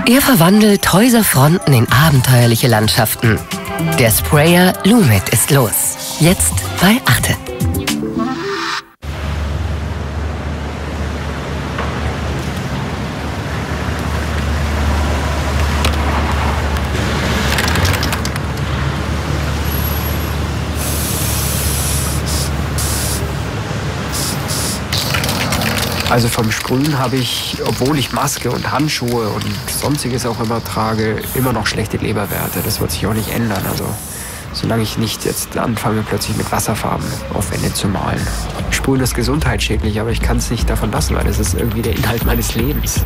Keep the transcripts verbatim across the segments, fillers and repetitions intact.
Er verwandelt Häuserfronten in abenteuerliche Landschaften. Der Sprayer Lumit ist los. Jetzt bei Arte. Also vom Sprühen habe ich, obwohl ich Maske und Handschuhe und sonstiges auch immer trage, immer noch schlechte Leberwerte. Das wird sich auch nicht ändern. Also solange ich nicht jetzt anfange, plötzlich mit Wasserfarben auf Wände zu malen. Sprühen ist gesundheitsschädlich, aber ich kann es nicht davon lassen, weil das ist irgendwie der Inhalt meines Lebens.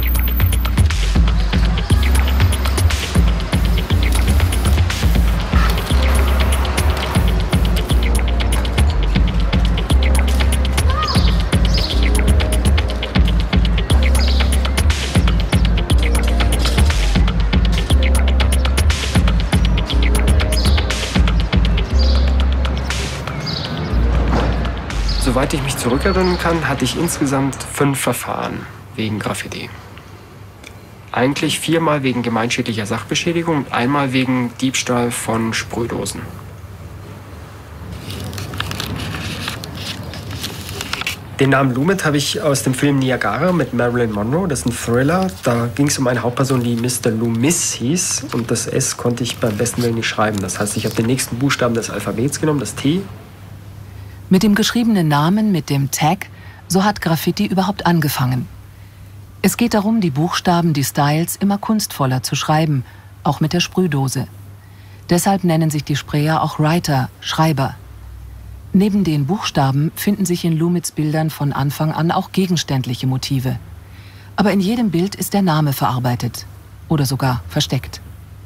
Soweit ich mich zurückerinnern kann, hatte ich insgesamt fünf Verfahren wegen Graffiti. Eigentlich viermal wegen gemeinschädlicher Sachbeschädigung und einmal wegen Diebstahl von Sprühdosen. Den Namen Lumit habe ich aus dem Film Niagara mit Marilyn Monroe. Das ist ein Thriller. Da ging es um eine Hauptperson, die Mister Loomis hieß. Und das S konnte ich beim besten Willen nicht schreiben. Das heißt, ich habe den nächsten Buchstaben des Alphabets genommen, das T. Mit dem geschriebenen Namen, mit dem Tag, so hat Graffiti überhaupt angefangen. Es geht darum, die Buchstaben, die Styles immer kunstvoller zu schreiben, auch mit der Sprühdose. Deshalb nennen sich die Sprayer auch Writer, Schreiber. Neben den Buchstaben finden sich in Lumits Bildern von Anfang an auch gegenständliche Motive. Aber in jedem Bild ist der Name verarbeitet oder sogar versteckt.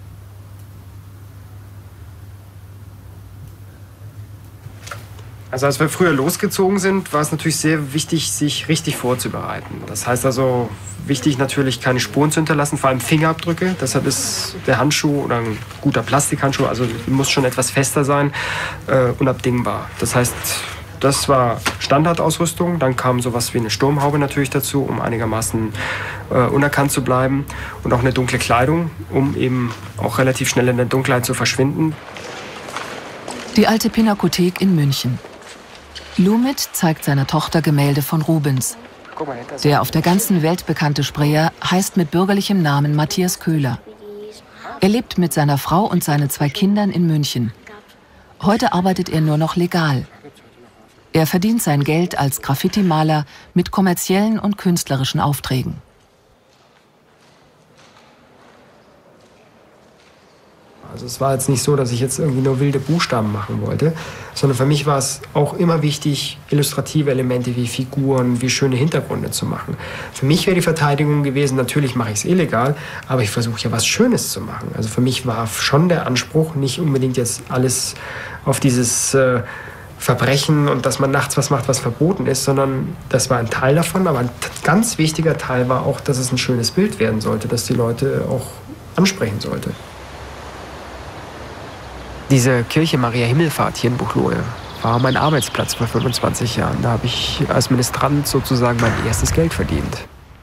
Also als wir früher losgezogen sind, war es natürlich sehr wichtig, sich richtig vorzubereiten. Das heißt also, wichtig natürlich keine Spuren zu hinterlassen, vor allem Fingerabdrücke. Deshalb ist der Handschuh oder ein guter Plastikhandschuh, also muss schon etwas fester sein, äh, unabdingbar. Das heißt, das war Standardausrüstung. Dann kam sowas wie eine Sturmhaube natürlich dazu, um einigermaßen äh, unerkannt zu bleiben. Und auch eine dunkle Kleidung, um eben auch relativ schnell in der Dunkelheit zu verschwinden. Die alte Pinakothek in München. Lumit zeigt seiner Tochter Gemälde von Rubens. Der auf der ganzen Welt bekannte Sprayer heißt mit bürgerlichem Namen Matthias Köhler. Er lebt mit seiner Frau und seinen zwei Kindern in München. Heute arbeitet er nur noch legal. Er verdient sein Geld als Graffiti-Maler mit kommerziellen und künstlerischen Aufträgen. Also es war jetzt nicht so, dass ich jetzt irgendwie nur wilde Buchstaben machen wollte, sondern für mich war es auch immer wichtig, illustrative Elemente wie Figuren, wie schöne Hintergründe zu machen. Für mich wäre die Verteidigung gewesen, natürlich mache ich es illegal, aber ich versuche ja was Schönes zu machen. Also für mich war schon der Anspruch, nicht unbedingt jetzt alles auf dieses äh, Verbrechen und dass man nachts was macht, was verboten ist, sondern das war ein Teil davon, aber ein ganz wichtiger Teil war auch, dass es ein schönes Bild werden sollte, das die Leute auch ansprechen sollte. Diese Kirche Maria Himmelfahrt hier in Buchloe war mein Arbeitsplatz vor fünfundzwanzig Jahren. Da habe ich als Ministrant sozusagen mein erstes Geld verdient.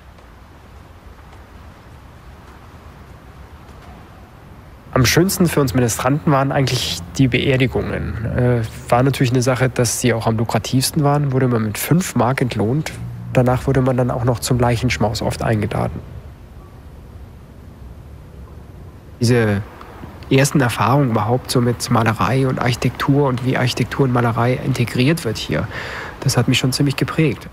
Am schönsten für uns Ministranten waren eigentlich die Beerdigungen. Äh, war natürlich eine Sache, dass sie auch am lukrativsten waren. Wurde man mit fünf Mark entlohnt. Danach wurde man dann auch noch zum Leichenschmaus oft eingeladen. Diese ersten Erfahrungen überhaupt so mit Malerei und Architektur und wie Architektur und Malerei integriert wird hier, das hat mich schon ziemlich geprägt.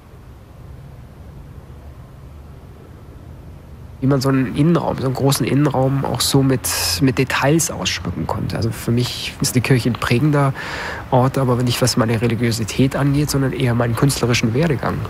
Wie man so einen Innenraum, so einen großen Innenraum auch so mit, mit Details ausschmücken konnte. Also für mich ist die Kirche ein prägender Ort, aber nicht was meine Religiosität angeht, sondern eher meinen künstlerischen Werdegang.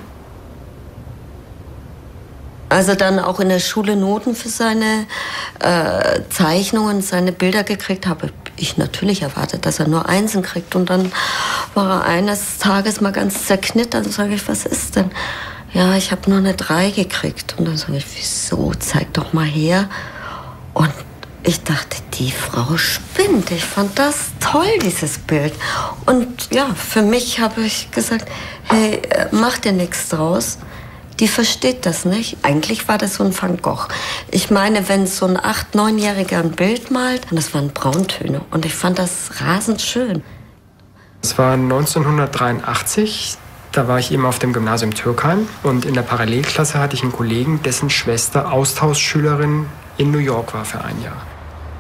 Als er dann auch in der Schule Noten für seine äh, Zeichnungen, seine Bilder gekriegt hat, habe ich natürlich erwartet, dass er nur Einsen kriegt. Und dann war er eines Tages mal ganz zerknittert. Dann sage ich, was ist denn? Ja, ich habe nur eine drei gekriegt. Und dann sage ich, wieso? Zeig doch mal her. Und ich dachte, die Frau spinnt. Ich fand das toll, dieses Bild. Und ja, für mich habe ich gesagt, hey, mach dir nichts draus. die versteht das nicht. Eigentlich war das so ein Van Gogh. Ich meine, wenn so ein acht-, neunjähriger ein Bild malt, und das waren Brauntöne. Und ich fand das rasend schön. Es war neunzehnhundertdreiundachtzig. Da war ich eben auf dem Gymnasium Türkheim. Und in der Parallelklasse hatte ich einen Kollegen, dessen Schwester Austauschschülerin in New York war für ein Jahr.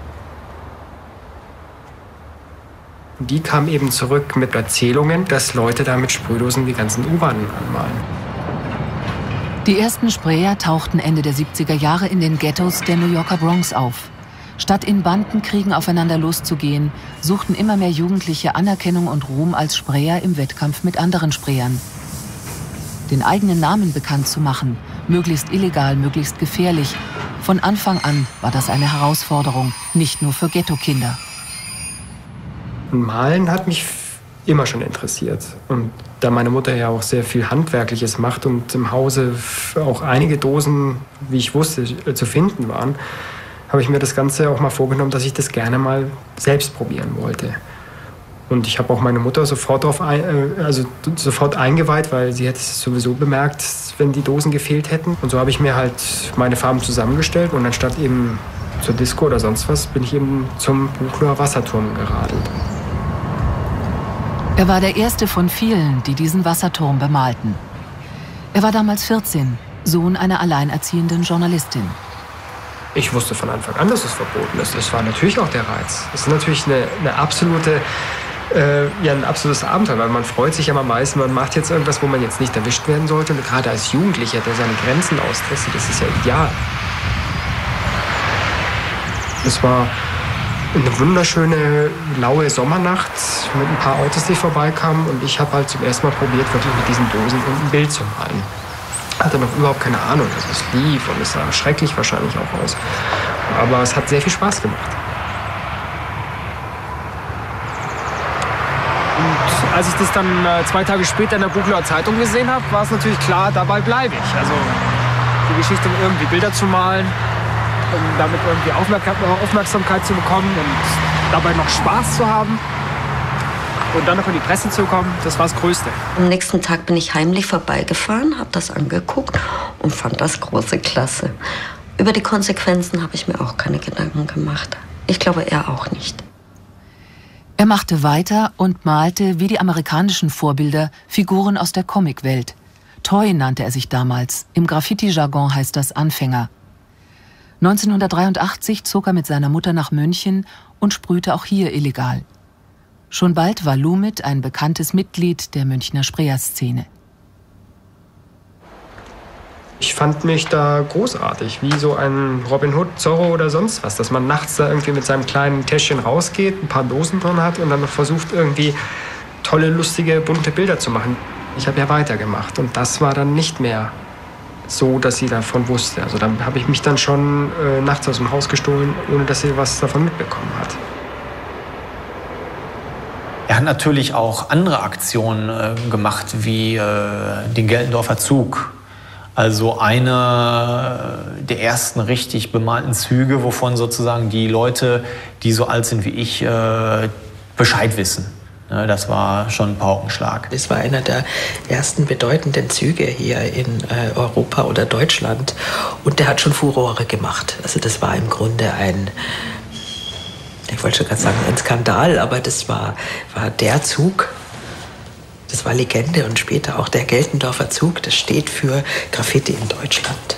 Und die kam eben zurück mit Erzählungen, dass Leute da mit Sprühdosen die ganzen U-Bahnen anmalen. Die ersten Sprayer tauchten Ende der siebziger Jahre in den Ghettos der New Yorker Bronx auf. Statt in Bandenkriegen aufeinander loszugehen, suchten immer mehr Jugendliche Anerkennung und Ruhm als Sprayer im Wettkampf mit anderen Sprayern. Den eigenen Namen bekannt zu machen, möglichst illegal, möglichst gefährlich, von Anfang an war das eine Herausforderung, nicht nur für Ghetto-Kinder. Malen hat mich immer schon interessiert. Und da meine Mutter ja auch sehr viel Handwerkliches macht und im Hause auch einige Dosen, wie ich wusste, zu finden waren, habe ich mir das Ganze auch mal vorgenommen, dass ich das gerne mal selbst probieren wollte. Und ich habe auch meine Mutter sofort, drauf ein, also sofort eingeweiht, weil sie hätte es sowieso bemerkt, wenn die Dosen gefehlt hätten. Und so habe ich mir halt meine Farben zusammengestellt und anstatt eben zur Disco oder sonst was, bin ich eben zum Buchloer Wasserturm geradelt. Er war der erste von vielen, die diesen Wasserturm bemalten. Er war damals vierzehn, Sohn einer alleinerziehenden Journalistin. Ich wusste von Anfang an, dass es verboten ist. Das war natürlich auch der Reiz. Es ist natürlich eine, eine absolute, äh, ja, ein absolutes Abenteuer, weil man freut sich am meisten, man macht jetzt irgendwas, wo man jetzt nicht erwischt werden sollte. Und gerade als Jugendlicher, der seine Grenzen austestet, das ist ja ideal. Es war eine wunderschöne, laue Sommernacht mit ein paar Autos, die vorbeikamen. Und ich habe halt zum ersten Mal probiert, wirklich mit diesen Dosen ein Bild zu malen. Hatte noch überhaupt keine Ahnung, dass es lief und es sah schrecklich wahrscheinlich auch aus. Aber es hat sehr viel Spaß gemacht. Und als ich das dann äh, zwei Tage später in der Buchloer Zeitung gesehen habe, war es natürlich klar, dabei bleibe ich. Also die Geschichte, um irgendwie Bilder zu malen, um damit irgendwie Aufmerksamkeit zu bekommen und dabei noch Spaß zu haben. Und dann noch in die Presse zu kommen, das war das Größte. Am nächsten Tag bin ich heimlich vorbeigefahren, habe das angeguckt und fand das große Klasse. Über die Konsequenzen habe ich mir auch keine Gedanken gemacht. Ich glaube, er auch nicht. Er machte weiter und malte, wie die amerikanischen Vorbilder, Figuren aus der Comicwelt. Toy nannte er sich damals. Im Graffiti-Jargon heißt das Anfänger. neunzehnhundertdreiundachtzig zog er mit seiner Mutter nach München und sprühte auch hier illegal. Schon bald war Lumit ein bekanntes Mitglied der Münchner Sprayer-Szene. Ich fand mich da großartig, wie so ein Robin Hood, Zorro oder sonst was, dass man nachts da irgendwie mit seinem kleinen Täschchen rausgeht, ein paar Dosen drin hat und dann noch versucht, irgendwie tolle, lustige, bunte Bilder zu machen. Ich habe ja weitergemacht und das war dann nicht mehr so, dass sie davon wusste. Also dann habe ich mich dann schon äh, nachts aus dem Haus gestohlen, ohne dass sie was davon mitbekommen hat. Er hat natürlich auch andere Aktionen äh, gemacht, wie äh, den Geltendorfer Zug. Also einer der ersten richtig bemalten Züge, wovon sozusagen die Leute, die so alt sind wie ich, äh, Bescheid wissen. Ne, das war schon ein Paukenschlag. Das war einer der ersten bedeutenden Züge hier in äh, Europa oder Deutschland. Und der hat schon Furore gemacht. Also das war im Grunde ein... Ich wollte schon gerade sagen, ein Skandal, aber das war, war der Zug, das war Legende und später auch der Geltendorfer Zug, das steht für Graffiti in Deutschland.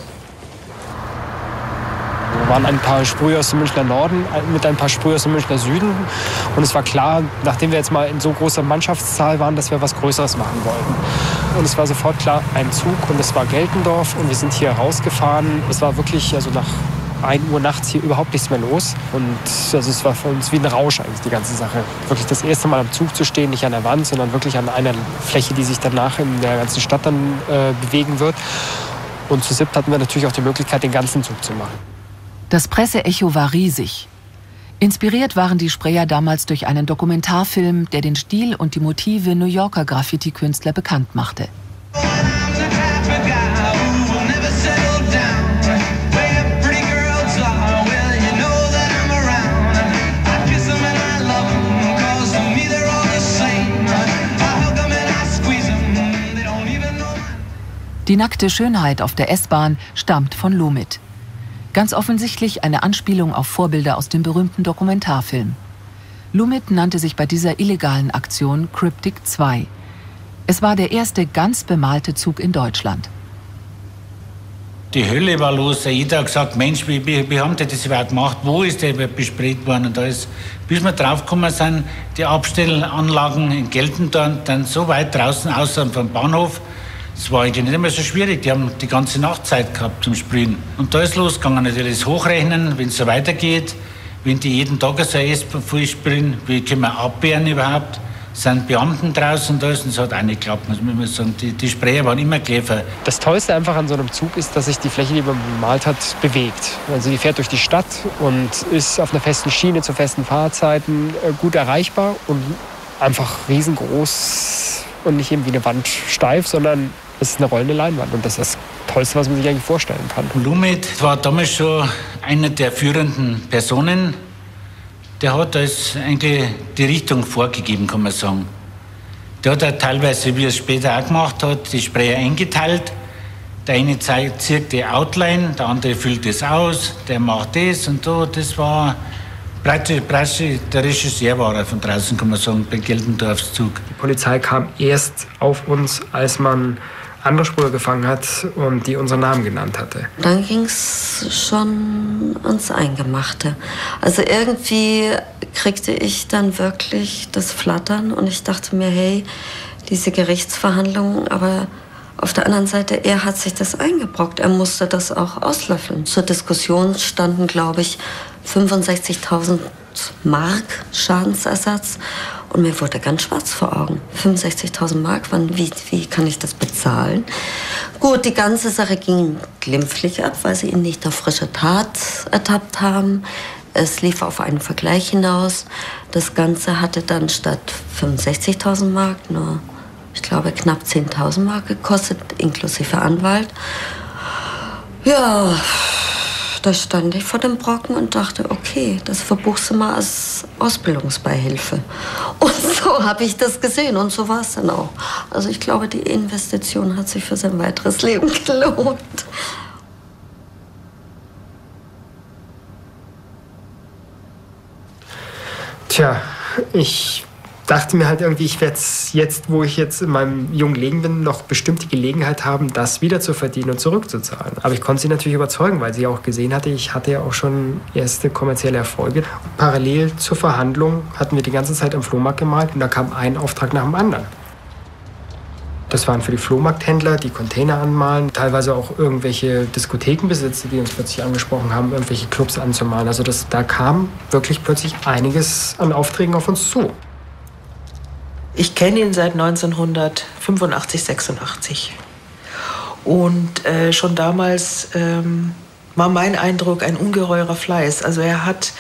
Wir waren ein paar Sprüher aus dem Münchner Norden mit ein paar Sprüher aus dem Münchner Süden und es war klar, nachdem wir jetzt mal in so großer Mannschaftszahl waren, dass wir was Größeres machen wollten. Und es war sofort klar, ein Zug und es war Geltendorf und wir sind hier rausgefahren. Es war wirklich, also nach ein Uhr nachts hier überhaupt nichts mehr los. Und also es war für uns wie ein Rausch eigentlich, die ganze Sache. Wirklich das erste Mal am Zug zu stehen, nicht an der Wand, sondern wirklich an einer Fläche, die sich danach in der ganzen Stadt dann äh, bewegen wird. Und zu siebt hatten wir natürlich auch die Möglichkeit, den ganzen Zug zu machen. Das Presseecho war riesig. Inspiriert waren die Sprayer damals durch einen Dokumentarfilm, der den Stil und die Motive New Yorker Graffiti-Künstler bekannt machte. Die nackte Schönheit auf der S-Bahn stammt von Lumit. Ganz offensichtlich eine Anspielung auf Vorbilder aus dem berühmten Dokumentarfilm. Lumit nannte sich bei dieser illegalen Aktion Cryptic zwei. Es war der erste ganz bemalte Zug in Deutschland. Die Hölle war los. Jeder hat gesagt, Mensch, wie, wie, wie haben die das überhaupt gemacht? Wo ist der besprayt worden? Und da ist, bis wir draufgekommen sind, die Abstellanlagen in Geltendorf dann so weit draußen außerhalb vom Bahnhof. Es war eigentlich nicht immer so schwierig. Die haben die ganze Nacht Zeit gehabt zum Sprühen. Und da ist losgegangen, natürlich das Hochrechnen, wenn es so weitergeht. Wenn die jeden Tag so viel sprühen, wie können wir abwehren überhaupt? Sind Beamten draußen da ist und es hat auch nicht geklappt, muss man sagen. Die, die Sprayer waren immer Käfer. Das Tollste einfach an so einem Zug ist, dass sich die Fläche, die man bemalt hat, bewegt. Also die fährt durch die Stadt und ist auf einer festen Schiene zu festen Fahrzeiten gut erreichbar und einfach riesengroß und nicht eben wie eine Wand steif, sondern es ist eine rollende Leinwand und das ist das Tollste, was man sich eigentlich vorstellen kann. Lumit war damals schon einer der führenden Personen. Der hat als eigentlich die Richtung vorgegeben, kann man sagen. Der hat auch teilweise, wie er es später auch gemacht hat, die Sprayer eingeteilt. Der eine zeigt, zieht die Outline, der andere füllt das aus, der macht das und so. Das war praktisch, praktisch der Regisseur war er von draußen, kann man sagen, bei Geltendorfszug. Die Polizei kam erst auf uns, als man andere Sprüher gefangen hat und die unseren Namen genannt hatte. Dann ging es schon ans Eingemachte. Also irgendwie kriegte ich dann wirklich das Flattern und ich dachte mir, hey, diese Gerichtsverhandlungen, aber auf der anderen Seite, er hat sich das eingebrockt. Er musste das auch auslöffeln. Zur Diskussion standen, glaube ich, fünfundsechzigtausend Mark Schadensersatz. Und mir wurde ganz schwarz vor Augen. fünfundsechzigtausend Mark, wann, wie, wie kann ich das bezahlen? Gut, die ganze Sache ging glimpflich ab, weil sie ihn nicht auf frische Tat ertappt haben. Es lief auf einen Vergleich hinaus. Das Ganze hatte dann statt fünfundsechzigtausend Mark nur, ich glaube, knapp zehntausend Mark gekostet, inklusive Anwalt. Ja, da stand ich vor dem Brocken und dachte, okay, das verbuchst du mal als Ausbildungsbeihilfe. Und so habe ich das gesehen und so war es dann auch. Also ich glaube, die Investition hat sich für sein weiteres Leben gelohnt. Tja, ich dachte mir halt irgendwie, ich werde jetzt, wo ich jetzt in meinem jungen Leben bin, noch bestimmt die Gelegenheit haben, das wieder zu verdienen und zurückzuzahlen. Aber ich konnte sie natürlich überzeugen, weil sie auch gesehen hatte, ich hatte ja auch schon erste kommerzielle Erfolge. Parallel zur Verhandlung hatten wir die ganze Zeit am Flohmarkt gemalt und da kam ein Auftrag nach dem anderen. Das waren für die Flohmarkthändler, die Container anmalen, teilweise auch irgendwelche Diskothekenbesitzer, die uns plötzlich angesprochen haben, irgendwelche Clubs anzumalen. Also das, da kam wirklich plötzlich einiges an Aufträgen auf uns zu. Ich kenne ihn seit neunzehnhundertfünfundachtzig, sechsundachtzig. Und äh, schon damals ähm, war mein Eindruck ein ungeheurer Fleiß. Also er hat,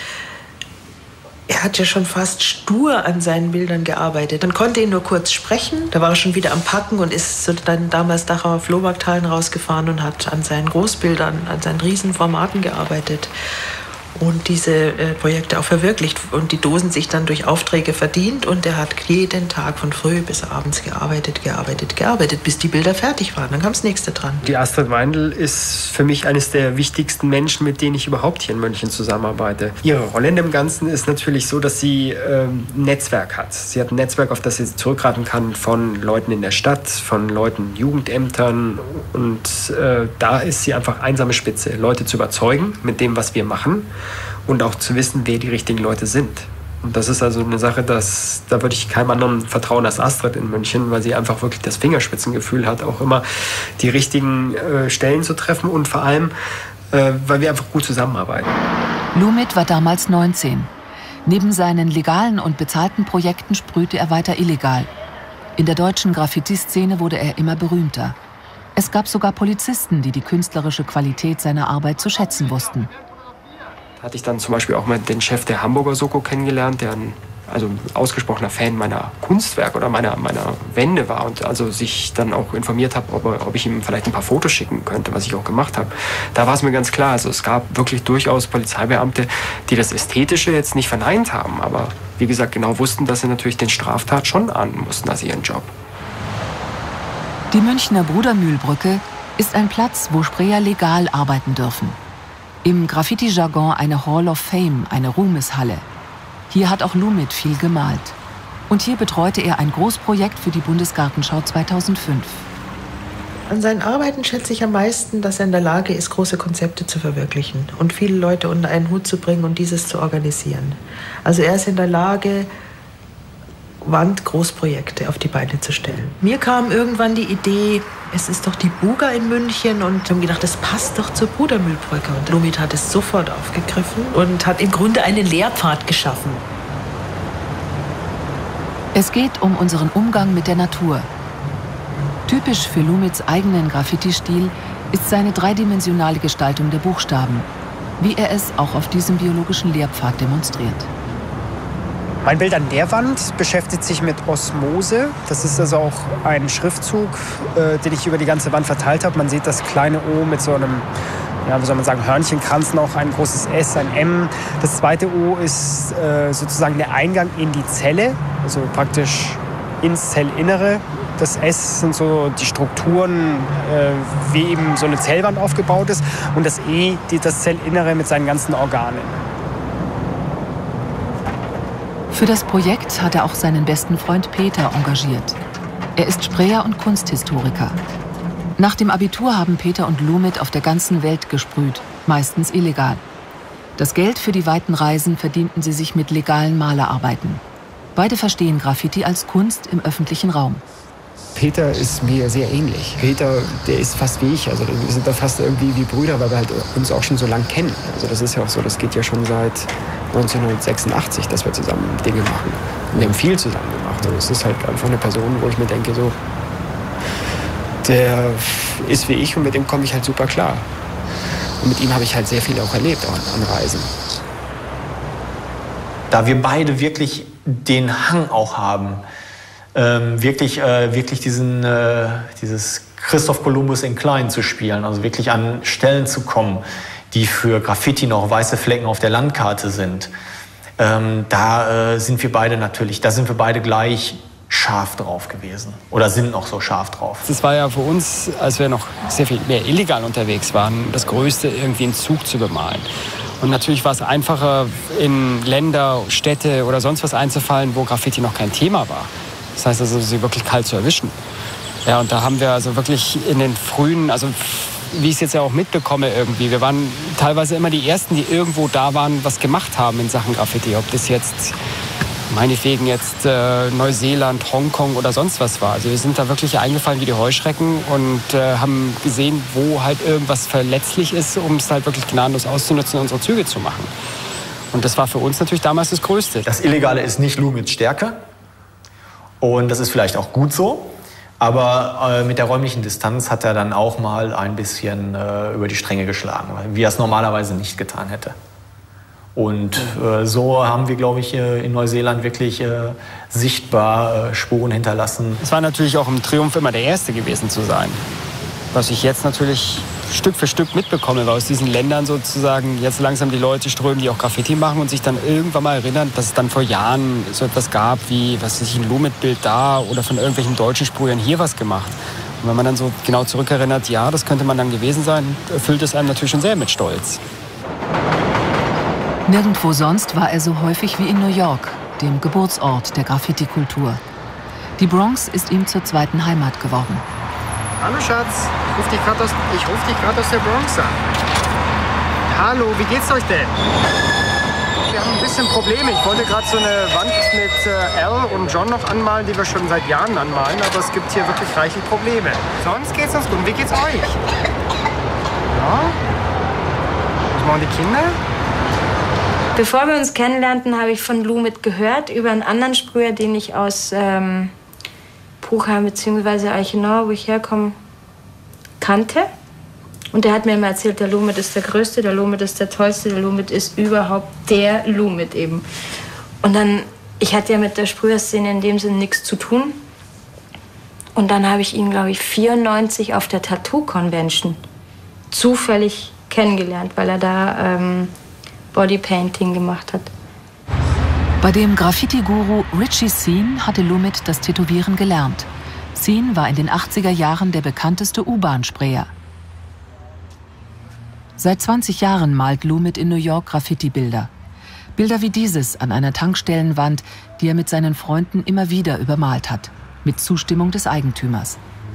er hat ja schon fast stur an seinen Bildern gearbeitet. Man konnte ihn nur kurz sprechen. Da war er schon wieder am Packen und ist so dann damals Dachauer Flohmarkthallen rausgefahren und hat an seinen Großbildern, an seinen Riesenformaten gearbeitet. Und diese äh, Projekte auch verwirklicht und die Dosen sich dann durch Aufträge verdient und er hat jeden Tag von früh bis abends gearbeitet, gearbeitet, gearbeitet, bis die Bilder fertig waren. Dann kam das nächste dran. Die Astrid Weindl ist für mich eines der wichtigsten Menschen, mit denen ich überhaupt hier in München zusammenarbeite. Ihre Rolle in dem Ganzen ist natürlich so, dass sie ähm, ein Netzwerk hat. Sie hat ein Netzwerk, auf das sie zurückgreifen kann von Leuten in der Stadt, von Leuten in Jugendämtern und äh, da ist sie einfach einsame Spitze, Leute zu überzeugen mit dem, was wir machen. Und auch zu wissen, wer die richtigen Leute sind. Und das ist also eine Sache, dass, da würde ich keinem anderen vertrauen als Astrid in München, weil sie einfach wirklich das Fingerspitzengefühl hat, auch immer die richtigen äh, Stellen zu treffen und vor allem, äh, weil wir einfach gut zusammenarbeiten. Lumit war damals neunzehn. Neben seinen legalen und bezahlten Projekten sprühte er weiter illegal. In der deutschen Graffiti-Szene wurde er immer berühmter. Es gab sogar Polizisten, die die künstlerische Qualität seiner Arbeit zu schätzen wussten. Da hatte ich dann zum Beispiel auch mal den Chef der Hamburger Soko kennengelernt, der ein, also ein ausgesprochener Fan meiner Kunstwerke oder meiner, meiner Wände war und also sich dann auch informiert habe, ob, ob ich ihm vielleicht ein paar Fotos schicken könnte, was ich auch gemacht habe. Da war es mir ganz klar, also es gab wirklich durchaus Polizeibeamte, die das Ästhetische jetzt nicht verneint haben, aber wie gesagt genau wussten, dass sie natürlich den Straftat schon ahnden mussten als ihren Job. Die Münchner Brudermühlbrücke ist ein Platz, wo Sprayer legal arbeiten dürfen. Im Graffiti-Jargon eine Hall of Fame, eine Ruhmeshalle. Hier hat auch Lumit viel gemalt. Und hier betreute er ein Großprojekt für die Bundesgartenschau zweitausendfünf. An seinen Arbeiten schätze ich am meisten, dass er in der Lage ist, große Konzepte zu verwirklichen und viele Leute unter einen Hut zu bringen und dieses zu organisieren. Also er ist in der Lage, Wandgroßprojekte auf die Beine zu stellen. Mir kam irgendwann die Idee, es ist doch die Buga in München, und ich habe gedacht, das passt doch zur Brudermühlbrücke. Und Lumit hat es sofort aufgegriffen und hat im Grunde einen Lehrpfad geschaffen. Es geht um unseren Umgang mit der Natur. Typisch für Lumits eigenen Graffiti-Stil ist seine dreidimensionale Gestaltung der Buchstaben, wie er es auch auf diesem biologischen Lehrpfad demonstriert. Mein Bild an der Wand beschäftigt sich mit Osmose. Das ist also auch ein Schriftzug, äh, den ich über die ganze Wand verteilt habe. Man sieht das kleine O mit so einem, ja, wie soll man sagen, Hörnchenkranz noch, ein großes S, ein M. Das zweite O ist äh, sozusagen der Eingang in die Zelle, also praktisch ins Zellinnere. Das S sind so die Strukturen, äh, wie eben so eine Zellwand aufgebaut ist. Und das E, die, das Zellinnere mit seinen ganzen Organen. Für das Projekt hat er auch seinen besten Freund Peter engagiert. Er ist Sprayer und Kunsthistoriker. Nach dem Abitur haben Peter und Lumit auf der ganzen Welt gesprüht, meistens illegal. Das Geld für die weiten Reisen verdienten sie sich mit legalen Malerarbeiten. Beide verstehen Graffiti als Kunst im öffentlichen Raum. Peter ist mir sehr ähnlich. Peter, der ist fast wie ich. Also wir sind da fast irgendwie wie Brüder, weil wir halt uns auch schon so lange kennen. Also das ist ja auch so, das geht ja schon seit neunzehnhundertsechsundachtzig, dass wir zusammen Dinge machen. Und wir haben viel zusammen gemacht. Und es ist halt einfach eine Person, wo ich mir denke, so, der ist wie ich und mit dem komme ich halt super klar. Und mit ihm habe ich halt sehr viel auch erlebt an, an Reisen. Da wir beide wirklich den Hang auch haben, ähm, wirklich, äh, wirklich diesen, äh, dieses Christoph Kolumbus in klein zu spielen, also wirklich an Stellen zu kommen, die für Graffiti noch weiße Flecken auf der Landkarte sind. Ähm, da äh, sind wir beide natürlich, da sind wir beide gleich scharf drauf gewesen oder sind noch so scharf drauf. Das war ja für uns, als wir noch sehr viel mehr illegal unterwegs waren, das Größte, irgendwie einen Zug zu bemalen. Und natürlich war es einfacher, in Länder, Städte oder sonst was einzufallen, wo Graffiti noch kein Thema war. Das heißt also, sie wirklich kalt zu erwischen. Ja, und da haben wir also wirklich in den frühen, also wie ich es jetzt ja auch mitbekomme irgendwie, wir waren teilweise immer die Ersten, die irgendwo da waren, was gemacht haben in Sachen Graffiti. Ob das jetzt, meinetwegen jetzt äh, Neuseeland, Hongkong oder sonst was war. Also wir sind da wirklich eingefallen wie die Heuschrecken und äh, haben gesehen, wo halt irgendwas verletzlich ist, um es halt wirklich gnadenlos auszunutzen und unsere Züge zu machen. Und das war für uns natürlich damals das Größte. Das Illegale ist nicht Lumits Stärke und das ist vielleicht auch gut so. Aber äh, mit der räumlichen Distanz hat er dann auch mal ein bisschen äh, über die Stränge geschlagen, wie er es normalerweise nicht getan hätte. Und äh, so haben wir, glaube ich, äh, in Neuseeland wirklich äh, sichtbar äh, Spuren hinterlassen. Es war natürlich auch ein Triumph, immer der Erste gewesen zu sein. Was ich jetzt natürlich Stück für Stück mitbekomme, weil aus diesen Ländern sozusagen jetzt langsam die Leute strömen, die auch Graffiti machen und sich dann irgendwann mal erinnern, dass es dann vor Jahren so etwas gab wie, was weiß ich, ein Lumit-Bild da oder von irgendwelchen deutschen Sprühern hier was gemacht. Und wenn man dann so genau zurückerinnert, ja, das könnte man dann gewesen sein, erfüllt es einem natürlich schon sehr mit Stolz. Nirgendwo sonst war er so häufig wie in New York, dem Geburtsort der Graffiti-Kultur. Die Bronx ist ihm zur zweiten Heimat geworden. Hallo Schatz, ich rufe dich gerade aus, ich ruf dich gerade aus der Bronx an. Hallo, wie geht's euch denn? Wir haben ein bisschen Probleme. Ich wollte gerade so eine Wand mit äh, Al und John noch anmalen, die wir schon seit Jahren anmalen, aber es gibt hier wirklich reichlich Probleme. Sonst geht's uns gut. Und wie geht's euch? Ja? Was machen die Kinder? Bevor wir uns kennenlernten, habe ich von Lumit gehört, über einen anderen Sprüher, den ich aus ähm, Bruchheim bzw. Eichenau, wo ich herkomme, kannte. Und der hat mir immer erzählt, der Lumit ist der Größte, der Lumit ist der Tollste, der Lumit ist überhaupt der Lumit eben. Und dann, ich hatte ja mit der Sprüherszene in dem Sinne nichts zu tun. Und dann habe ich ihn, glaube ich, vierundneunzig auf der Tattoo Convention zufällig kennengelernt, weil er da ähm, Bodypainting gemacht hat. Bei dem Graffiti-Guru Richie Scene hatte Lumit das Tätowieren gelernt. Scene war in den achtziger Jahren der bekannteste U-Bahn-Sprayer. Seit zwanzig Jahren malt Lumit in New York Graffiti-Bilder. Bilder wie dieses an einer Tankstellenwand, die er mit seinen Freunden immer wieder übermalt hat. Mit Zustimmung des Eigentümers.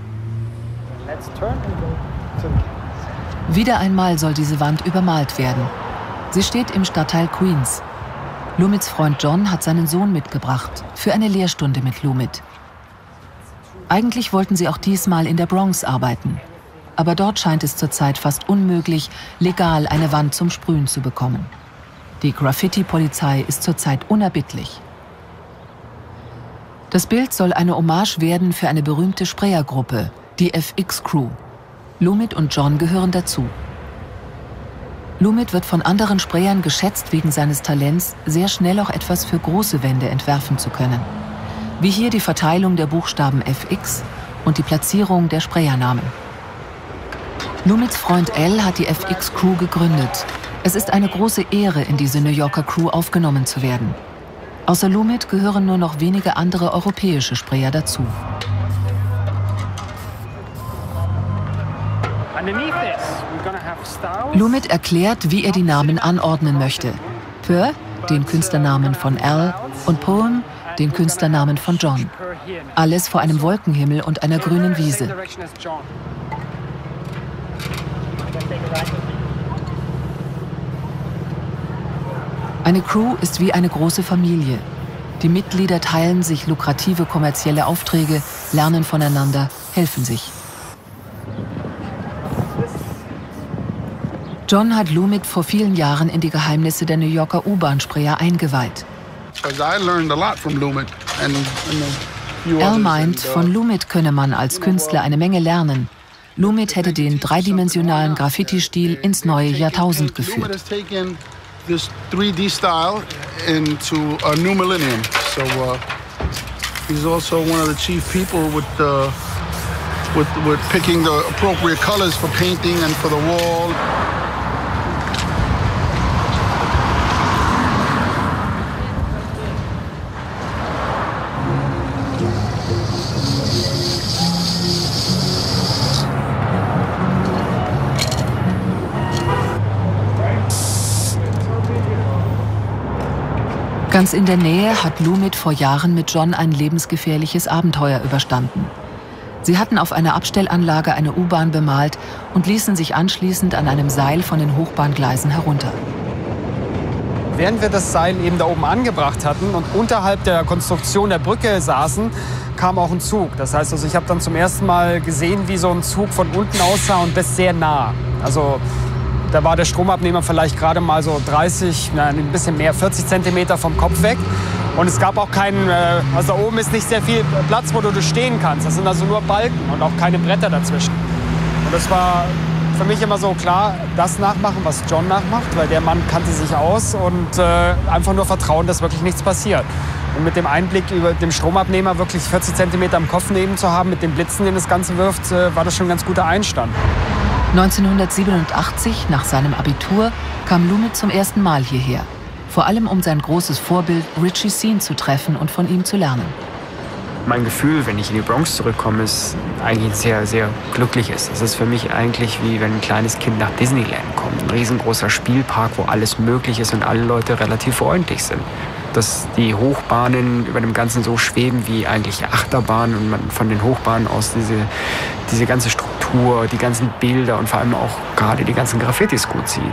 Wieder einmal soll diese Wand übermalt werden. Sie steht im Stadtteil Queens. Lumits Freund John hat seinen Sohn mitgebracht für eine Lehrstunde mit Lumit. Eigentlich wollten sie auch diesmal in der Bronx arbeiten. Aber dort scheint es zurzeit fast unmöglich, legal eine Wand zum Sprühen zu bekommen. Die Graffiti-Polizei ist zurzeit unerbittlich. Das Bild soll eine Hommage werden für eine berühmte Sprayergruppe, die F X Crew. Lumit und John gehören dazu. Lumit wird von anderen Sprayern geschätzt wegen seines Talents, sehr schnell auch etwas für große Wände entwerfen zu können. Wie hier die Verteilung der Buchstaben F X und die Platzierung der Sprayernamen. Lumits Freund Al hat die F X Crew gegründet. Es ist eine große Ehre, in diese New Yorker Crew aufgenommen zu werden. Außer Lumit gehören nur noch wenige andere europäische Sprayer dazu. Lumit erklärt, wie er die Namen anordnen möchte. Pur, den Künstlernamen von Al, und Poem, den Künstlernamen von John. Alles vor einem Wolkenhimmel und einer grünen Wiese. Eine Crew ist wie eine große Familie. Die Mitglieder teilen sich lukrative kommerzielle Aufträge, lernen voneinander, helfen sich. John hat Lumit vor vielen Jahren in die Geheimnisse der New Yorker U-Bahn-Sprayer eingeweiht. Al meint, von Lumit könne man als Künstler eine Menge lernen. Lumit hätte den dreidimensionalen Graffiti-Stil ins neue Jahrtausend geführt. This three D style into a new millennium. So uh, he's also one of the chief people with uh, with with picking the appropriate colors for painting and for the wall. Ganz in der Nähe hat Lumit vor Jahren mit John ein lebensgefährliches Abenteuer überstanden. Sie hatten auf einer Abstellanlage eine U-Bahn bemalt und ließen sich anschließend an einem Seil von den Hochbahngleisen herunter. Während wir das Seil eben da oben angebracht hatten und unterhalb der Konstruktion der Brücke saßen, kam auch ein Zug. Das heißt, also ich habe dann zum ersten Mal gesehen, wie so ein Zug von unten aussah und das sehr nah. Also da war der Stromabnehmer vielleicht gerade mal so dreißig, nein, ein bisschen mehr, vierzig Zentimeter vom Kopf weg. Und es gab auch keinen, also da oben ist nicht sehr viel Platz, wo du stehen kannst. Das sind also nur Balken und auch keine Bretter dazwischen. Und das war für mich immer so klar, das nachmachen, was John nachmacht, weil der Mann kannte sich aus und äh, einfach nur vertrauen, dass wirklich nichts passiert. Und mit dem Einblick über dem Stromabnehmer wirklich vierzig Zentimeter am Kopf neben zu haben, mit den Blitzen, den das Ganze wirft, äh, war das schon ein ganz guter Einstand. neunzehnhundertsiebenundachtzig, nach seinem Abitur, kam Lumit zum ersten Mal hierher. Vor allem, um sein großes Vorbild Richie Seen zu treffen und von ihm zu lernen. Mein Gefühl, wenn ich in die Bronx zurückkomme, ist eigentlich ein sehr, sehr glückliches. Es ist für mich eigentlich wie wenn ein kleines Kind nach Disneyland kommt. Ein riesengroßer Spielpark, wo alles möglich ist und alle Leute relativ freundlich sind. Dass die Hochbahnen über dem Ganzen so schweben wie eigentlich Achterbahnen und man von den Hochbahnen aus diese, diese ganze Struktur, die ganzen Bilder und vor allem auch gerade die ganzen Graffitis gut sieht.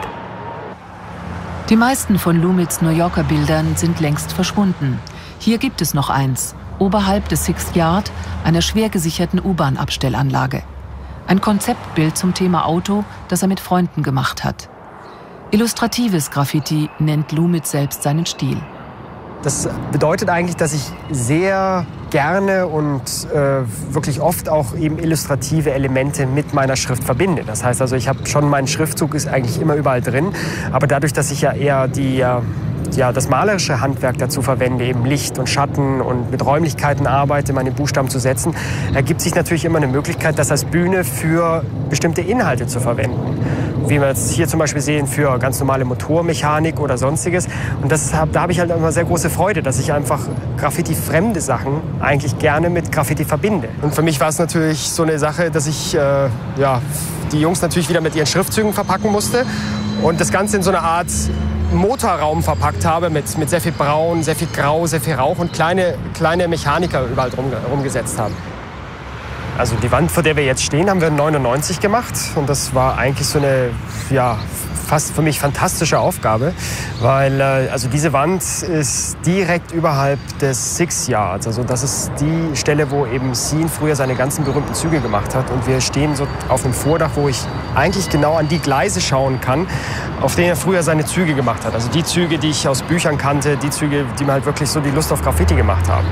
Die meisten von Lumits New Yorker Bildern sind längst verschwunden. Hier gibt es noch eins, oberhalb des Sixth Yard, einer schwer gesicherten U-Bahn-Abstellanlage. Ein Konzeptbild zum Thema Auto, das er mit Freunden gemacht hat. Illustratives Graffiti nennt Lumit selbst seinen Stil. Das bedeutet eigentlich, dass ich sehr gerne und äh, wirklich oft auch eben illustrative Elemente mit meiner Schrift verbinde. Das heißt also, ich habe schon, mein Schriftzug ist eigentlich immer überall drin, aber dadurch, dass ich ja eher die, äh, ja, das malerische Handwerk dazu verwende, eben Licht und Schatten und mit Räumlichkeiten arbeite, meine Buchstaben zu setzen, ergibt sich natürlich immer eine Möglichkeit, das als Bühne für bestimmte Inhalte zu verwenden. wie wir jetzt hier zum Beispiel sehen, für ganz normale Motormechanik oder sonstiges. Und das, da habe ich halt immer sehr große Freude, dass ich einfach Graffiti-fremde Sachen eigentlich gerne mit Graffiti verbinde. Und für mich war es natürlich so eine Sache, dass ich äh, ja, die Jungs natürlich wieder mit ihren Schriftzügen verpacken musste und das Ganze in so eine Art Motorraum verpackt habe mit, mit sehr viel Braun, sehr viel Grau, sehr viel Rauch und kleine, kleine Mechaniker überall drum, rumgesetzt haben. Also die Wand, vor der wir jetzt stehen, haben wir neunundneunzig gemacht und das war eigentlich so eine, ja, fast für mich fantastische Aufgabe, weil äh, also diese Wand ist direkt überhalb des Six Yards. Also das ist die Stelle, wo eben Sean früher seine ganzen berühmten Züge gemacht hat. Und wir stehen so auf einem Vordach, wo ich eigentlich genau an die Gleise schauen kann, auf denen er früher seine Züge gemacht hat. Also die Züge, die ich aus Büchern kannte, die Züge, die mir halt wirklich so die Lust auf Graffiti gemacht haben.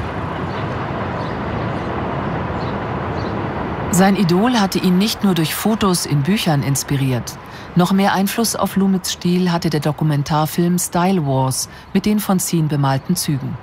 Sein Idol hatte ihn nicht nur durch Fotos in Büchern inspiriert. Noch mehr Einfluss auf Lumits Stil hatte der Dokumentarfilm Style Wars mit den von Sean bemalten Zügen.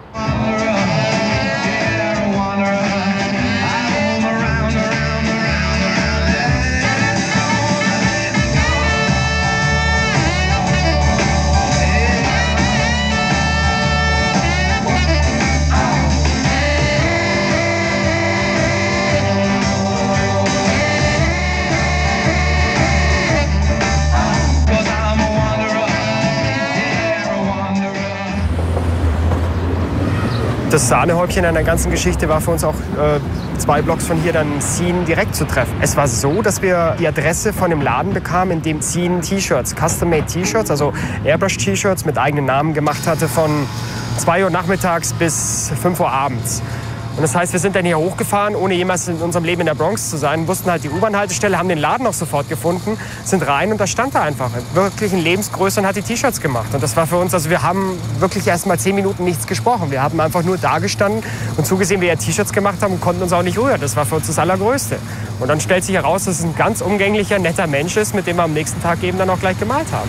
Das Sahnehäubchen an der ganzen Geschichte war für uns auch äh, zwei Blocks von hier dann Sean direkt zu treffen. Es war so, dass wir die Adresse von dem Laden bekamen, in dem Sean T-Shirts, Custom-Made T-Shirts, also Airbrush-T-Shirts mit eigenen Namen gemacht hatte von zwei Uhr nachmittags bis fünf Uhr abends. Und das heißt, wir sind dann hier hochgefahren, ohne jemals in unserem Leben in der Bronx zu sein, wussten halt die U-Bahn-Haltestelle, haben den Laden auch sofort gefunden, sind rein und da stand er einfach, wirklich in Lebensgröße und hat die T-Shirts gemacht. Und das war für uns, also wir haben wirklich erst mal zehn Minuten nichts gesprochen. Wir haben einfach nur da gestanden und zugesehen, wie er T-Shirts gemacht haben und konnten uns auch nicht rühren. Das war für uns das Allergrößte. Und dann stellt sich heraus, dass es ein ganz umgänglicher, netter Mensch ist, mit dem wir am nächsten Tag eben dann auch gleich gemalt haben.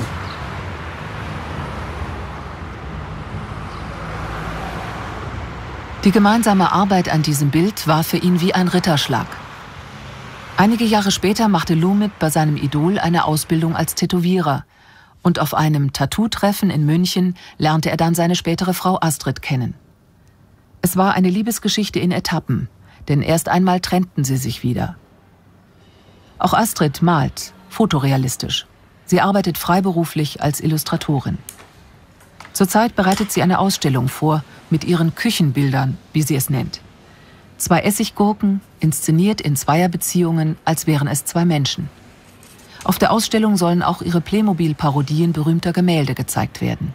Die gemeinsame Arbeit an diesem Bild war für ihn wie ein Ritterschlag. Einige Jahre später machte Lumit bei seinem Idol eine Ausbildung als Tätowierer. Und auf einem Tattoo-Treffen in München lernte er dann seine spätere Frau Astrid kennen. Es war eine Liebesgeschichte in Etappen, denn erst einmal trennten sie sich wieder. Auch Astrid malt, fotorealistisch. Sie arbeitet freiberuflich als Illustratorin. Zurzeit bereitet sie eine Ausstellung vor mit ihren Küchenbildern, wie sie es nennt. Zwei Essiggurken, inszeniert in Zweierbeziehungen, als wären es zwei Menschen. Auf der Ausstellung sollen auch ihre Playmobil-Parodien berühmter Gemälde gezeigt werden.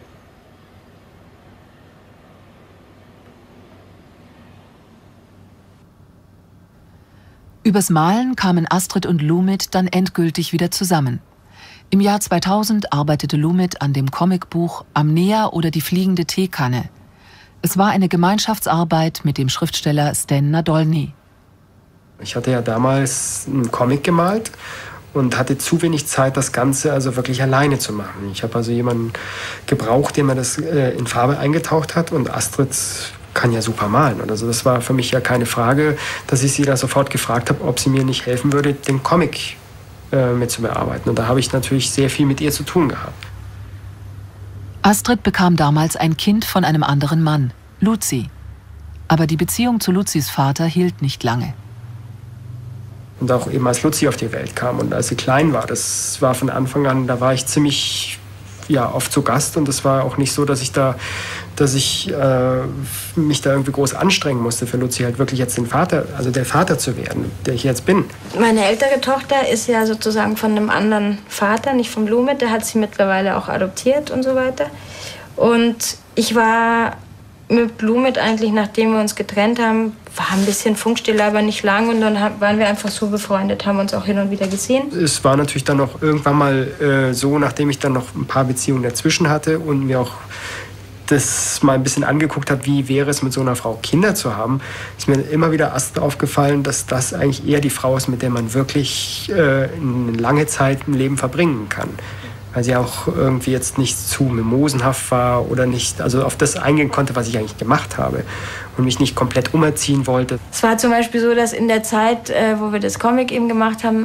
Übers Malen kamen Astrid und Lumit dann endgültig wieder zusammen. Im Jahr zweitausend arbeitete Lumit an dem Comicbuch Amnea oder die fliegende Teekanne. Es war eine Gemeinschaftsarbeit mit dem Schriftsteller Stan Nadolny. Ich hatte ja damals einen Comic gemalt und hatte zu wenig Zeit, das Ganze also wirklich alleine zu machen. Ich habe also jemanden gebraucht, der mir das äh, in Farbe eingetaucht hat, und Astrid kann ja super malen. Und also das war für mich ja keine Frage, dass ich sie da sofort gefragt habe, ob sie mir nicht helfen würde, den Comic mit zu bearbeiten. Und da habe ich natürlich sehr viel mit ihr zu tun gehabt. Astrid bekam damals ein Kind von einem anderen Mann, Luzi. Aber die Beziehung zu Luzis Vater hielt nicht lange. Und auch eben als Luzi auf die Welt kam und als sie klein war, das war von Anfang an, da war ich ziemlich ja, oft zu Gast, und es war auch nicht so, dass ich da, dass ich äh, mich da irgendwie groß anstrengen musste für Luzi halt wirklich jetzt den Vater, also der Vater zu werden, der ich jetzt bin. Meine ältere Tochter ist ja sozusagen von einem anderen Vater, nicht von Lumit, der hat sie mittlerweile auch adoptiert und so weiter. Und ich war mit Lumit eigentlich, nachdem wir uns getrennt haben, war ein bisschen Funkstille, aber nicht lang, und dann waren wir einfach so befreundet, haben uns auch hin und wieder gesehen. Es war natürlich dann noch irgendwann mal äh, so, nachdem ich dann noch ein paar Beziehungen dazwischen hatte und mir auch das mal ein bisschen angeguckt habe, wie wäre es mit so einer Frau Kinder zu haben, ist mir immer wieder erst aufgefallen, dass das eigentlich eher die Frau ist, mit der man wirklich äh, eine lange Zeit im Leben verbringen kann. Weil sie auch irgendwie jetzt nicht zu mimosenhaft war oder nicht, also auf das eingehen konnte, was ich eigentlich gemacht habe, und mich nicht komplett umerziehen wollte. Es war zum Beispiel so, dass in der Zeit, äh, wo wir das Comic eben gemacht haben,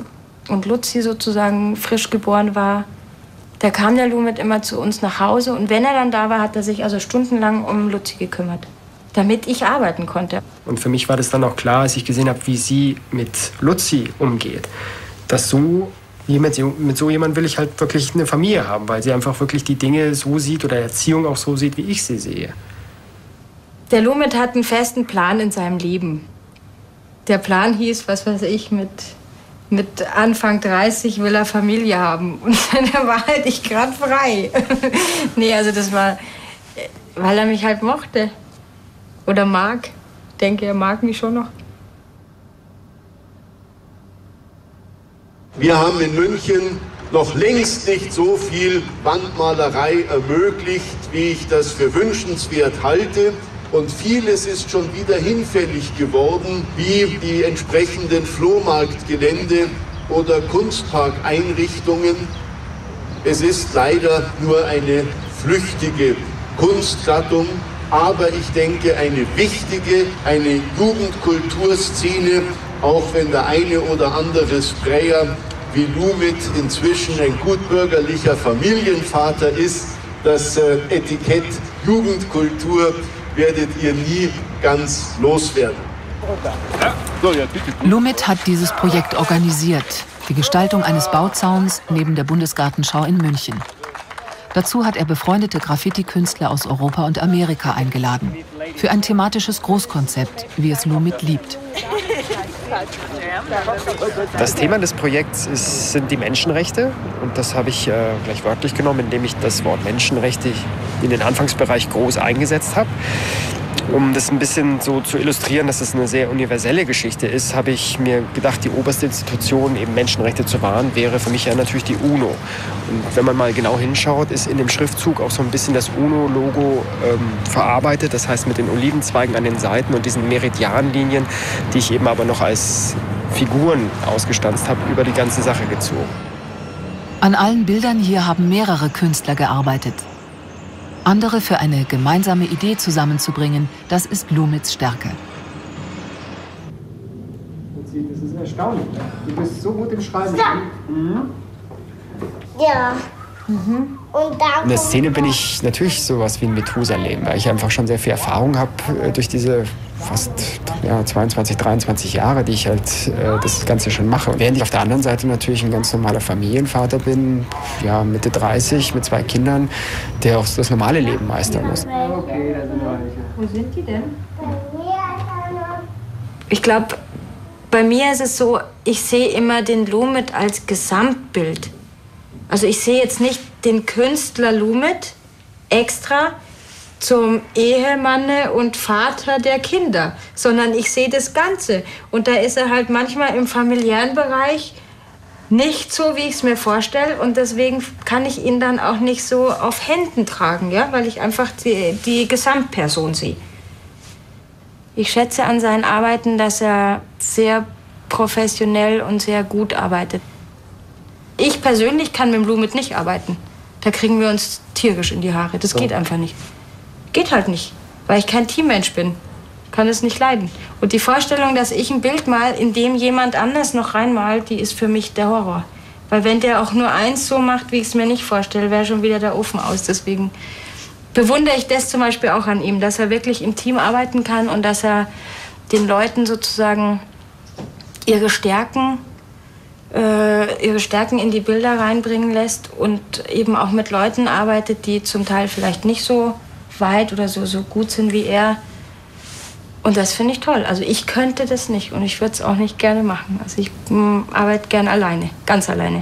und Luzi sozusagen frisch geboren war, da kam der Lumit immer zu uns nach Hause. Und wenn er dann da war, hat er sich also stundenlang um Luzi gekümmert, damit ich arbeiten konnte. Und für mich war das dann auch klar, als ich gesehen habe, wie sie mit Luzi umgeht, dass so, mit, mit so jemandem will ich halt wirklich eine Familie haben, weil sie einfach wirklich die Dinge so sieht oder Erziehung auch so sieht, wie ich sie sehe. Der Lumit hat einen festen Plan in seinem Leben. Der Plan hieß, was weiß ich, mit, mit Anfang dreißig will er Familie haben. Und dann war halt ich gerade frei. Nee, also das war, weil er mich halt mochte. Oder mag. Ich denke, er mag mich schon noch. Wir haben in München noch längst nicht so viel Wandmalerei ermöglicht, wie ich das für wünschenswert halte. Und vieles ist schon wieder hinfällig geworden, wie die entsprechenden Flohmarktgelände oder Kunstparkeinrichtungen. Es ist leider nur eine flüchtige Kunstgattung, aber ich denke eine wichtige, eine Jugendkulturszene, auch wenn der eine oder andere Sprayer wie Lumit inzwischen ein gutbürgerlicher Familienvater ist. Das äh, Etikett Jugendkultur werdet ihr nie ganz loswerden. Lumit hat dieses Projekt organisiert, die Gestaltung eines Bauzauns neben der Bundesgartenschau in München. Dazu hat er befreundete Graffiti-Künstler aus Europa und Amerika eingeladen, für ein thematisches Großkonzept, wie es Lumit liebt. Das Thema des Projekts ist, sind die Menschenrechte. Und das habe ich äh, gleich wörtlich genommen, indem ich das Wort Menschenrechte in den Anfangsbereich groß eingesetzt habe. Um das ein bisschen so zu illustrieren, dass es eine sehr universelle Geschichte ist, habe ich mir gedacht, die oberste Institution, eben Menschenrechte zu wahren, wäre für mich ja natürlich die UNO. Und wenn man mal genau hinschaut, ist in dem Schriftzug auch so ein bisschen das UNO-Logo ähm, verarbeitet. Das heißt mit den Olivenzweigen an den Seiten und diesen Meridianlinien, die ich eben aber noch als Figuren ausgestanzt habe, über die ganze Sache gezogen. An allen Bildern hier haben mehrere Künstler gearbeitet. Andere für eine gemeinsame Idee zusammenzubringen, das ist Lumits Stärke. Das ist erstaunlich. Du bist so gut im Schreiben. Mhm. Ja. Mhm. Und da in der Szene bin ich natürlich sowas wie ein Methusalem, weil ich einfach schon sehr viel Erfahrung habe durch diese fast ja, zweiundzwanzig, dreiundzwanzig Jahre, die ich halt äh, das Ganze schon mache. Während ich auf der anderen Seite natürlich ein ganz normaler Familienvater bin, ja, Mitte dreißig, mit zwei Kindern, der auch das normale Leben meistern muss. Okay, da sind wir. Wo sind die denn? Ich glaube, bei mir ist es so, ich sehe immer den Lumit als Gesamtbild. Also ich sehe jetzt nicht den Künstler Lumit extra zum Ehemanne und Vater der Kinder, sondern ich sehe das Ganze. Und da ist er halt manchmal im familiären Bereich nicht so, wie ich es mir vorstelle. Und deswegen kann ich ihn dann auch nicht so auf Händen tragen, ja? Weil ich einfach die, die Gesamtperson sehe. Ich schätze an seinen Arbeiten, dass er sehr professionell und sehr gut arbeitet. Ich persönlich kann mit dem Lumit nicht arbeiten. Da kriegen wir uns tierisch in die Haare. Das geht einfach nicht. Geht halt nicht, weil ich kein Teammensch bin. Kann es nicht leiden. Und die Vorstellung, dass ich ein Bild mal, in dem jemand anders noch reinmalt, die ist für mich der Horror. Weil wenn der auch nur eins so macht, wie ich es mir nicht vorstelle, wäre schon wieder der Ofen aus. Deswegen bewundere ich das zum Beispiel auch an ihm, dass er wirklich im Team arbeiten kann und dass er den Leuten sozusagen ihre Stärken äh, ihre Stärken in die Bilder reinbringen lässt und eben auch mit Leuten arbeitet, die zum Teil vielleicht nicht so weit oder so, so gut sind wie er. Und das finde ich toll. Also ich könnte das nicht und ich würde es auch nicht gerne machen. Also ich mh, arbeite gern alleine, ganz alleine.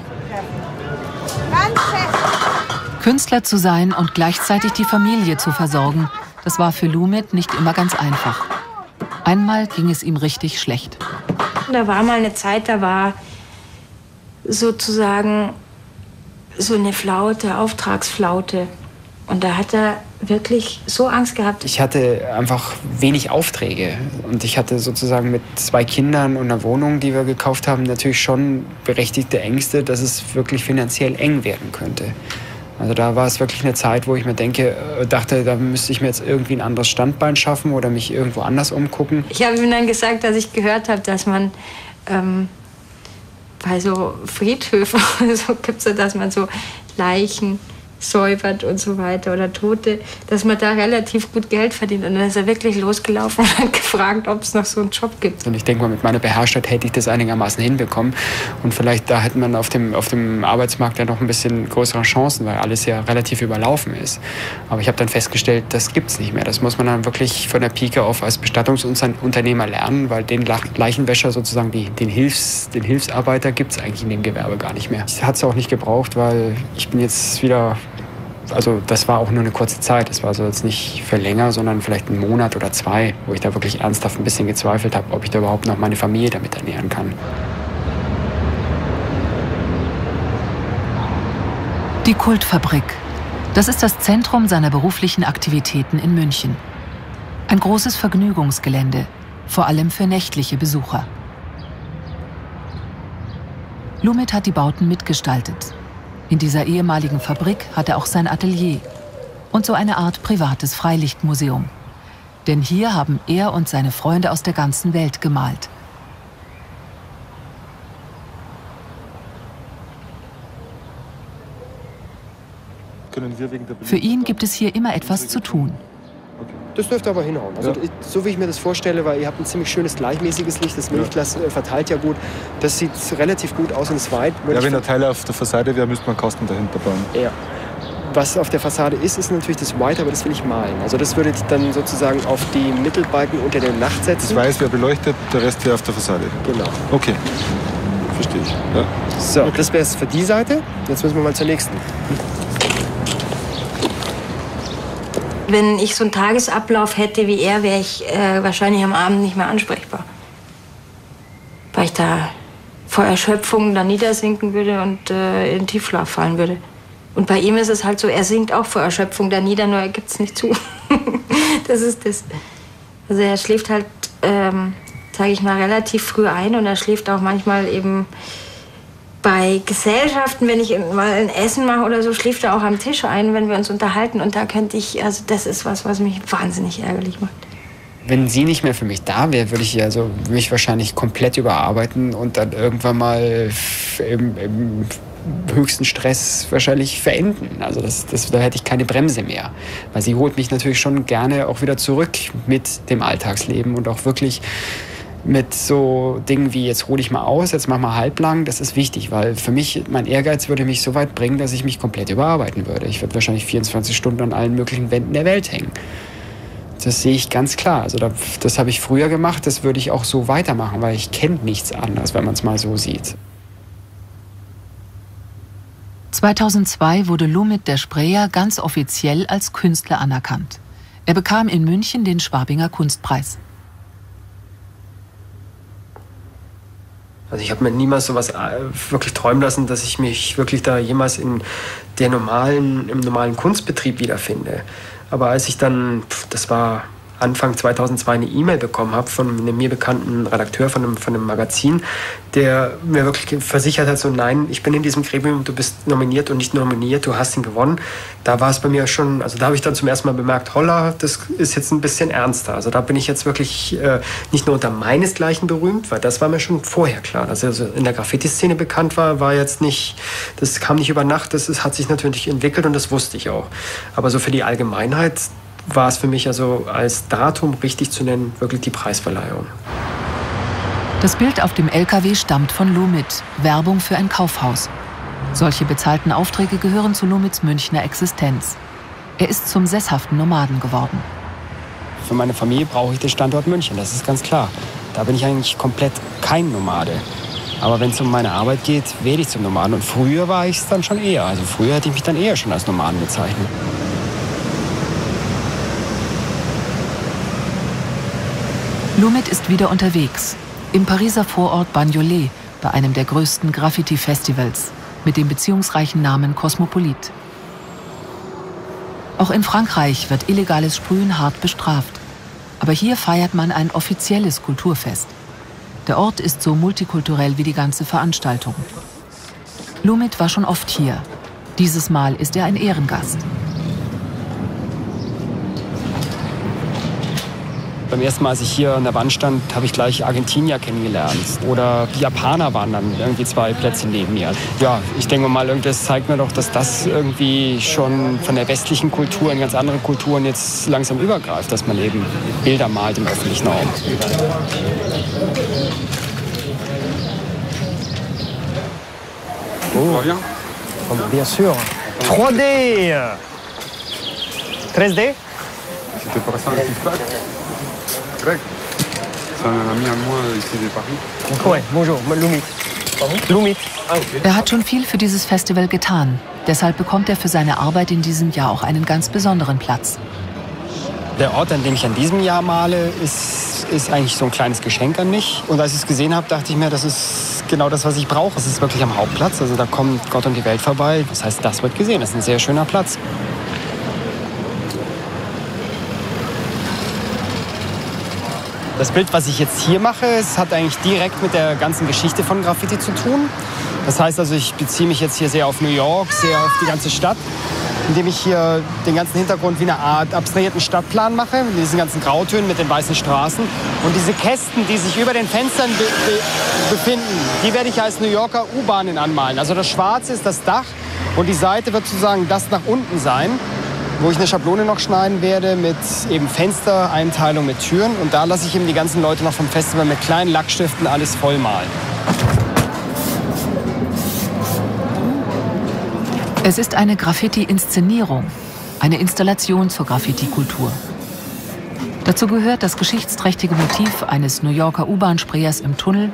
Künstler zu sein und gleichzeitig die Familie zu versorgen, das war für Lumit nicht immer ganz einfach. Einmal ging es ihm richtig schlecht. Da war mal eine Zeit, da war sozusagen so eine Flaute, Auftragsflaute. Und da hat er wirklich so Angst gehabt. Ich hatte einfach wenig Aufträge. Und ich hatte sozusagen mit zwei Kindern und einer Wohnung, die wir gekauft haben, natürlich schon berechtigte Ängste, dass es wirklich finanziell eng werden könnte. Also da war es wirklich eine Zeit, wo ich mir denke, dachte, da müsste ich mir jetzt irgendwie ein anderes Standbein schaffen oder mich irgendwo anders umgucken. Ich habe ihm dann gesagt, dass ich gehört habe, dass man ähm, bei so Friedhöfen so gibt es ja, dass man so Leichen säubert und so weiter oder Tote, dass man da relativ gut Geld verdient. Und dann ist er wirklich losgelaufen und hat gefragt, ob es noch so einen Job gibt. Und ich denke mal, mit meiner Beherrschtheit hätte ich das einigermaßen hinbekommen. Und vielleicht da hätte man auf dem, auf dem Arbeitsmarkt ja noch ein bisschen größere Chancen, weil alles ja relativ überlaufen ist. Aber ich habe dann festgestellt, das gibt es nicht mehr. Das muss man dann wirklich von der Pike auf als Bestattungsunternehmer lernen, weil den Leichenwäscher sozusagen, die, den, Hilfs-, den Hilfsarbeiter gibt es eigentlich in dem Gewerbe gar nicht mehr. Ich hatte es auch nicht gebraucht, weil ich bin jetzt wieder... Also das war auch nur eine kurze Zeit. Das war also jetzt nicht für länger, sondern vielleicht einen Monat oder zwei, wo ich da wirklich ernsthaft ein bisschen gezweifelt habe, ob ich da überhaupt noch meine Familie damit ernähren kann. Die Kultfabrik. Das ist das Zentrum seiner beruflichen Aktivitäten in München. Ein großes Vergnügungsgelände, vor allem für nächtliche Besucher. Lumit hat die Bauten mitgestaltet. In dieser ehemaligen Fabrik hat er auch sein Atelier und so eine Art privates Freilichtmuseum. Denn hier haben er und seine Freunde aus der ganzen Welt gemalt. Für ihn gibt es hier immer etwas zu tun. Das dürfte aber hinhauen. Also, Ja. ich, so wie ich mir das vorstelle, weil ihr habt ein ziemlich schönes gleichmäßiges Licht, das Milchglas äh, verteilt ja gut. Das sieht relativ gut aus und ist weit. Ja, wenn der Teil auf der Fassade wäre, müsste man einen Kasten dahinter bauen. Ja. Was auf der Fassade ist, ist natürlich das White, aber das will ich malen. Also das würde ich dann sozusagen auf die Mittelbalken unter der Nacht setzen. Das Weiß wäre beleuchtet, der Rest wäre auf der Fassade. Genau. Okay, verstehe ich. Ja. So, das wäre es für die Seite. Jetzt müssen wir mal zur nächsten. Wenn ich so einen Tagesablauf hätte wie er, wäre ich äh, wahrscheinlich am Abend nicht mehr ansprechbar. Weil ich da vor Erschöpfung da niedersinken würde und äh, in Tiefschlaf fallen würde. Und bei ihm ist es halt so, er sinkt auch vor Erschöpfung da nieder, nur er gibt es nicht zu. Das ist das. Also er schläft halt, ähm, sage ich mal, relativ früh ein und er schläft auch manchmal eben bei Gesellschaften, wenn ich mal ein Essen mache oder so, schläft er auch am Tisch ein, wenn wir uns unterhalten. Und da könnte ich, also das ist was, was mich wahnsinnig ärgerlich macht. Wenn sie nicht mehr für mich da wäre, würde ich also mich wahrscheinlich komplett überarbeiten und dann irgendwann mal im, im höchsten Stress wahrscheinlich verenden. Also das, das, da hätte ich keine Bremse mehr. Weil sie holt mich natürlich schon gerne auch wieder zurück mit dem Alltagsleben und auch wirklich mit so Dingen wie, jetzt ruhe ich mal aus, jetzt mach mal halblang, das ist wichtig, weil für mich, mein Ehrgeiz würde mich so weit bringen, dass ich mich komplett überarbeiten würde. Ich würde wahrscheinlich vierundzwanzig Stunden an allen möglichen Wänden der Welt hängen. Das sehe ich ganz klar. Also das, das habe ich früher gemacht, das würde ich auch so weitermachen, weil ich kenne nichts anderes, wenn man es mal so sieht. zweitausendzwei wurde Lumit der Sprayer ganz offiziell als Künstler anerkannt. Er bekam in München den Schwabinger Kunstpreis. Also ich habe mir niemals sowas wirklich träumen lassen, dass ich mich wirklich da jemals in der normalen, im normalen Kunstbetrieb wiederfinde. Aber als ich dann, das war Anfang zweitausendzwei, eine E-Mail bekommen habe von einem mir bekannten Redakteur von einem, von einem Magazin, der mir wirklich versichert hat, so nein, ich bin in diesem Gremium, du bist nominiert und nicht nominiert, du hast ihn gewonnen. Da war es bei mir schon, also da habe ich dann zum ersten Mal bemerkt, holla, das ist jetzt ein bisschen ernster. Also da bin ich jetzt wirklich äh, nicht nur unter meinesgleichen berühmt, weil das war mir schon vorher klar. Dass er also in der Graffiti-Szene bekannt war, war jetzt nicht, das kam nicht über Nacht, das ist, hat sich natürlich entwickelt und das wusste ich auch. Aber so für die Allgemeinheit war es für mich also als Datum richtig zu nennen, wirklich die Preisverleihung. Das Bild auf dem L K W stammt von Lumit, Werbung für ein Kaufhaus. Solche bezahlten Aufträge gehören zu Lumits Münchner Existenz. Er ist zum sesshaften Nomaden geworden. Für meine Familie brauche ich den Standort München, das ist ganz klar. Da bin ich eigentlich komplett kein Nomade. Aber wenn es um meine Arbeit geht, werde ich zum Nomaden. Und früher war ich es dann schon eher. Also früher hätte ich mich dann eher schon als Nomaden bezeichnet. Lumit ist wieder unterwegs, im Pariser Vorort Bagnolet, bei einem der größten Graffiti-Festivals, mit dem beziehungsreichen Namen Cosmopolit. Auch in Frankreich wird illegales Sprühen hart bestraft. Aber hier feiert man ein offizielles Kulturfest. Der Ort ist so multikulturell wie die ganze Veranstaltung. Lumit war schon oft hier. Dieses Mal ist er ein Ehrengast. Beim ersten Mal, als ich hier an der Wand stand, habe ich gleich Argentinier kennengelernt. Oder die Japaner waren dann irgendwie zwei Plätze neben mir. Ja, ich denke mal, das zeigt mir doch, dass das irgendwie schon von der westlichen Kultur in ganz andere Kulturen jetzt langsam übergreift, dass man eben Bilder malt im öffentlichen Raum. Oh, bien sûr. trois D. tres D. C'était pas ça un petit flag. Greg, c'est un ami à moi ici de Paris. Ouais, bonjour, Lumit. Lumit. Er hat schon viel für dieses Festival getan. Deshalb bekommt er für seine Arbeit in diesem Jahr auch einen ganz besonderen Platz. Der Ort, an dem ich an diesem Jahr male, ist, ist eigentlich so ein kleines Geschenk an mich. Und als ich es gesehen habe, dachte ich mir, das ist genau das, was ich brauche. Es ist wirklich am Hauptplatz, also da kommt Gott und die Welt vorbei. Das heißt, das wird gesehen. Das ist ein sehr schöner Platz. Das Bild, was ich jetzt hier mache, es hat eigentlich direkt mit der ganzen Geschichte von Graffiti zu tun. Das heißt also, ich beziehe mich jetzt hier sehr auf New York, sehr auf die ganze Stadt, indem ich hier den ganzen Hintergrund wie eine Art abstrahierten Stadtplan mache, mit diesen ganzen Grautönen, mit den weißen Straßen. Und diese Kästen, die sich über den Fenstern be be befinden, die werde ich als New Yorker U-Bahnen anmalen. Also das Schwarze ist das Dach und die Seite wird sozusagen das nach unten sein, wo ich eine Schablone noch schneiden werde mit eben Fenstereinteilung mit Türen. Und da lasse ich eben die ganzen Leute noch vom Festival mit kleinen Lackstiften alles voll malen. Es ist eine Graffiti-Inszenierung, eine Installation zur Graffiti-Kultur. Dazu gehört das geschichtsträchtige Motiv eines New Yorker U-Bahn-Sprayers im Tunnel.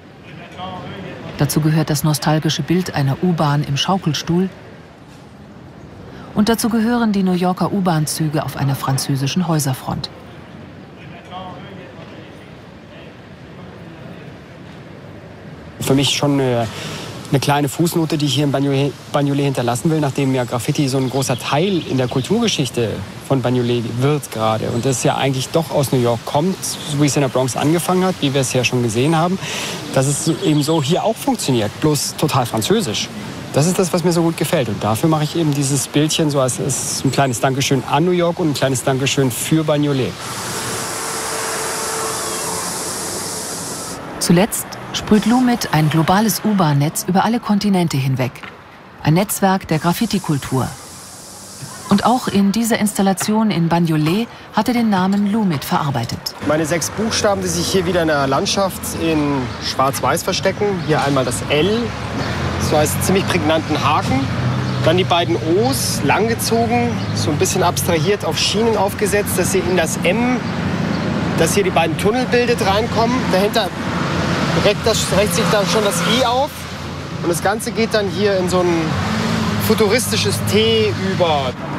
Dazu gehört das nostalgische Bild einer U-Bahn im Schaukelstuhl. Und dazu gehören die New Yorker U-Bahn-Züge auf einer französischen Häuserfront. Für mich schon eine, eine kleine Fußnote, die ich hier in Bagnolet, Bagnolet hinterlassen will, nachdem ja Graffiti so ein großer Teil in der Kulturgeschichte von Bagnolet wird gerade. Und das ja eigentlich doch aus New York kommt, so wie es in der Bronx angefangen hat, wie wir es ja schon gesehen haben, dass es eben so hier auch funktioniert, bloß total französisch. Das ist das, was mir so gut gefällt. Und dafür mache ich eben dieses Bildchen so als, als ein kleines Dankeschön an New York und ein kleines Dankeschön für Bagnolet. Zuletzt sprüht Lumit ein globales U-Bahn-Netz über alle Kontinente hinweg. Ein Netzwerk der Graffiti-Kultur. Und auch in dieser Installation in Bagnolet hat er den Namen Lumit verarbeitet. Meine sechs Buchstaben, die sich hier wieder in der Landschaft in Schwarz-Weiß verstecken. Hier einmal das L, so als ziemlich prägnanten Haken. Dann die beiden O's, langgezogen, so ein bisschen abstrahiert auf Schienen aufgesetzt, dass sie in das M, dass hier die beiden Tunnel bildet, reinkommen. Dahinter reckt, das, reckt sich dann schon das I auf. Und das Ganze geht dann hier in so ein futuristisches T über.